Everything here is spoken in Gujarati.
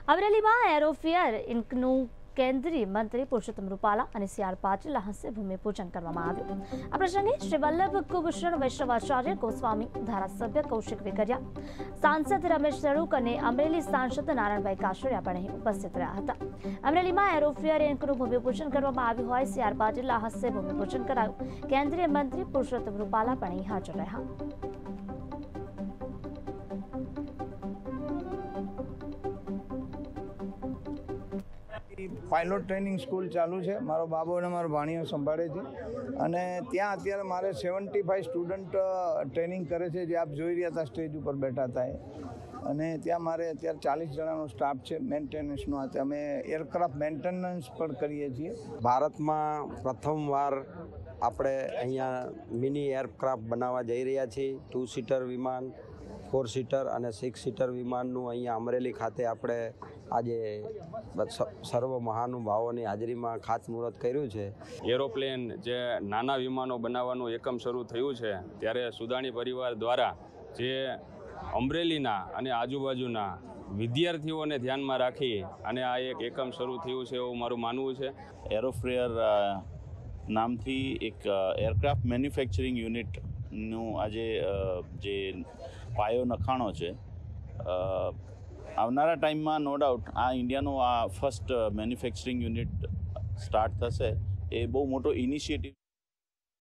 અમરેલીમાં એરોફેયર ઇન્કનું કેન્દ્રીય મંત્રી પુરુષોત્તમ રૂપાલા અને CR પાટીલના હસ્તે ભૂમિપૂજન કરવામાં આવ્યું। આ પ્રસંગે શ્રી વલ્લભ કુભૂષણ વૈષ્ણવાચાર્ય ગોસ્વામી, ધારાસભ્ય કૌશિક વેકરિયા, સાંસદ રમેશ ધડુક અને અમરેલી સાંસદ નારાયણભાઈ કાછડિયા પણ અહીં ઉપસ્થિત રહ્યા હતા। અમરેલીમાં એરોફેયર ઇન્કનું ભૂમિપૂજન કરવામાં આવ્યું હોય CR પાટીલના હસ્તે ભૂમિપૂજન કરાયું। કેન્દ્રીય મંત્રી પુરુષોત્તમ રૂપાલા પણ અહીં હાજર રહ્યા। पायलट ट्रेनिंग स्कूल चालू है। मारो बाबो ने मारो भाणियो संभाळे छे अने त्यां अत्यारे मारे 75 स्टूडंट ट्रेनिंग करे छे। जे आप जोई रह्या था स्टेज पर बैठा था अने त्यां मारे अत्यारे 40 जणानो स्टाफ छे मेन्टेनन्सनो। अमे एरक्राफ्ट मेन्टेनन्स पण करीए छीए। भारतमां प्रथमवार આપણે અહીંયા મિની એરક્રાફ્ટ બનાવવા જઈ રહ્યા છીએ। 2 સીટર વિમાન, 4 સીટર અને 6 સીટર વિમાનનું અહીંયા અમરેલી ખાતે આપણે આજે સર્વ મહાનુભાવોની હાજરીમાં ખાતમુહૂર્ત કર્યું છે। એરોપ્લેન જે નાના વિમાનો બનાવવાનું એકમ શરૂ થયું છે ત્યારે સુદાણી પરિવાર દ્વારા જે અમરેલીના અને આજુબાજુના વિદ્યાર્થીઓને ધ્યાનમાં રાખી અને આ એક એકમ શરૂ થયું છે એવું મારું માનવું છે। એરોફેયર નામથી એક એરક્રાફ્ટ મેન્યુફેક્ચરિંગ યુનિટનું આજે જે પાયો નખાણો છે। આવનારા ટાઈમમાં નો ડાઉટ આ ઇન્ડિયાનું આ ફર્સ્ટ મેન્યુફેક્ચરિંગ યુનિટ સ્ટાર્ટ થશે। એ બહુ મોટો ઇનિશિયેટિવ